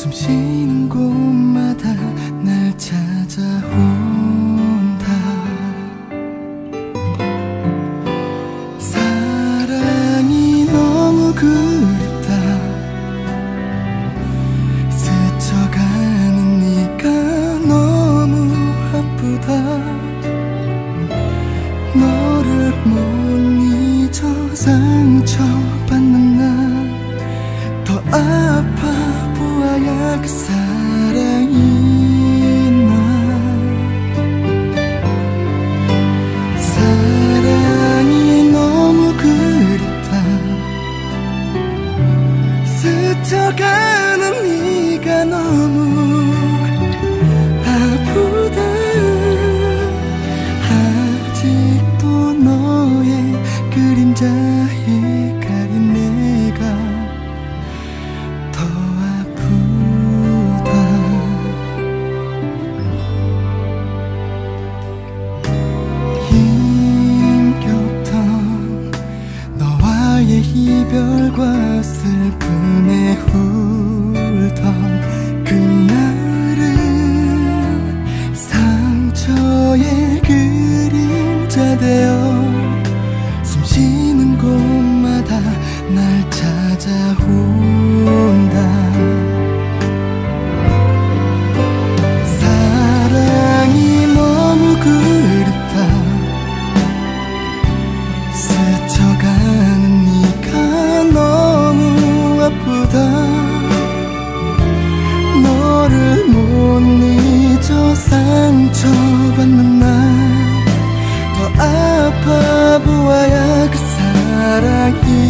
숨쉬는 곳마다 날 찾아온다. 사랑이 너무 그립다. 스쳐가는 네가 너무 아프다. 너를 못 잊어 상처받는 날 더 아파 보아야 그 사랑이 나. 사랑이 너무 그립다. 스쳐가는 네가 너무 아프다. 아직도 너의 그림자에 가린 내가 더 아프다. 힘겹던 너와의 이별과 슬픔에 울던 그날은 상처의 그림자 되어 숨쉬는 곳마다 날 찾아온다. 사랑이 너무 그립다. 스쳐가는 네가 너무 아프다. 너를 못 잊어 상처받는 날 더 아파 보아야 그 사랑이